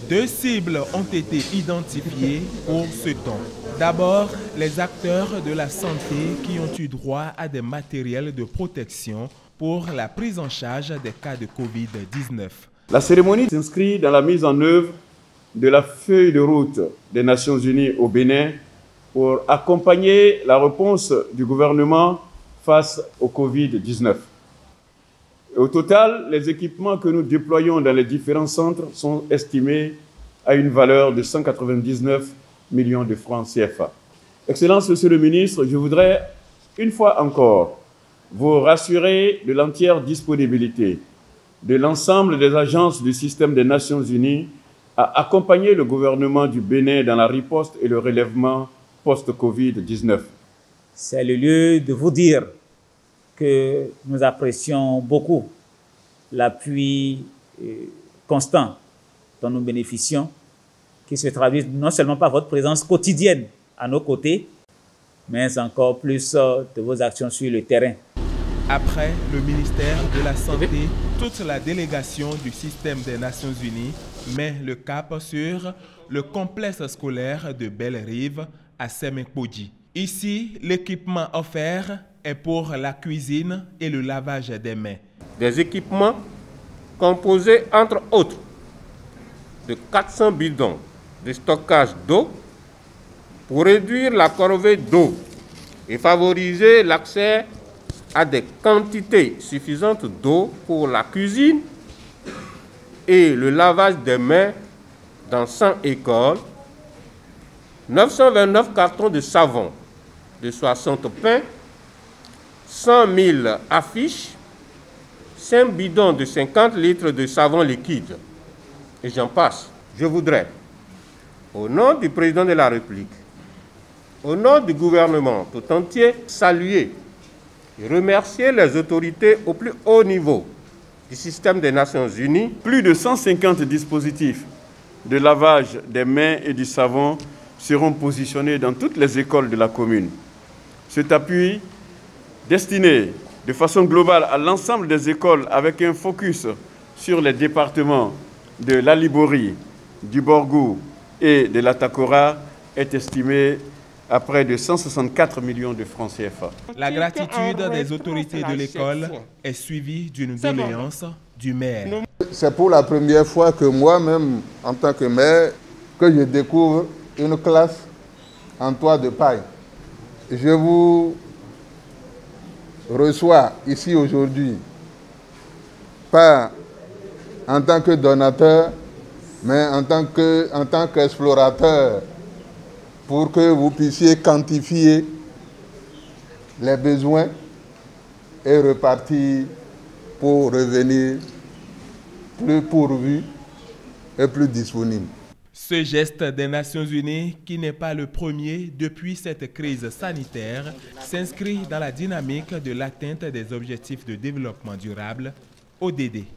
2 cibles ont été identifiées pour ce temps. D'abord, les acteurs de la santé qui ont eu droit à des matériels de protection pour la prise en charge des cas de Covid-19. La cérémonie s'inscrit dans la mise en œuvre de la feuille de route des Nations Unies au Bénin pour accompagner la réponse du gouvernement face au Covid-19. Au total, les équipements que nous déployons dans les différents centres sont estimés à une valeur de 199 millions de francs CFA. Excellences, Monsieur le ministre, je voudrais une fois encore vous rassurer de l'entière disponibilité de l'ensemble des agences du système des Nations Unies à accompagner le gouvernement du Bénin dans la riposte et le relèvement post-Covid-19. C'est le lieu de vous dire que nous apprécions beaucoup l'appui constant dont nous bénéficions, qui se traduit non seulement par votre présence quotidienne à nos côtés, mais encore plus de vos actions sur le terrain. Après le ministère de la Santé, toute la délégation du système des Nations Unies met le cap sur le complexe scolaire de Belle-Rive à Sémékpodji. Ici, l'équipement offert est pour la cuisine et le lavage des mains. Des équipements composés, entre autres, de 400 bidons de stockage d'eau pour réduire la corvée d'eau et favoriser l'accès à des quantités suffisantes d'eau pour la cuisine et le lavage des mains dans 100 écoles, 929 cartons de savon de 60 pains, 100 000 affiches, 5 bidons de 50 litres de savon liquide, et j'en passe. Je voudrais, au nom du président de la République, au nom du gouvernement tout entier, saluer et remercier les autorités au plus haut niveau du système des Nations Unies. Plus de 150 dispositifs de lavage des mains et du savon seront positionnés dans toutes les écoles de la commune. Cet appui, destiné de façon globale à l'ensemble des écoles avec un focus sur les départements de l'Alibori, du Borgou et de l'Atakora, est estimé à près de 164 millions de francs CFA. La gratitude des autorités de l'école est suivie d'une doléance du maire. C'est pour la première fois que moi-même, en tant que maire, que je découvre une classe en toit de paille. Je vous reçois ici aujourd'hui, pas en tant que donateur, mais en tant qu'explorateur, pour que vous puissiez quantifier les besoins et repartir pour revenir plus pourvu et plus disponible. Ce geste des Nations Unies, qui n'est pas le premier depuis cette crise sanitaire, s'inscrit dans la dynamique de l'atteinte des objectifs de développement durable, ODD.